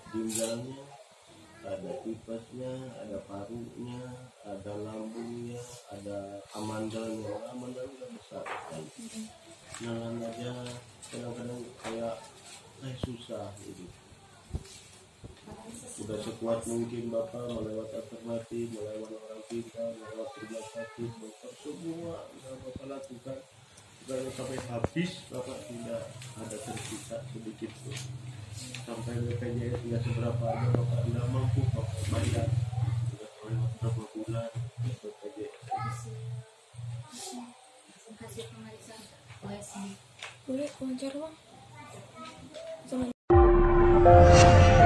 ginjalnya, ada tipesnya, ada parunya, ada lambungnya, ada amandalnya. Amandalnya besar kan. Jalan aja kadang-kadang kayak susah gitu. Sudah sekuat mungkin Bapak melewat alternatif, melewat orang pintar, melewat rumah sakit, dokter, semua yang Bapak lakukan. Kalau sampai habis Bapak tidak ada tersisa sedikit pun. Sampai BPJS tidak seberapa aja Bapak tidak mampu Bapak bayar. Sudah melewat berapa bulan BPJS. Hasil pemeriksaan boleh wawancara bang sama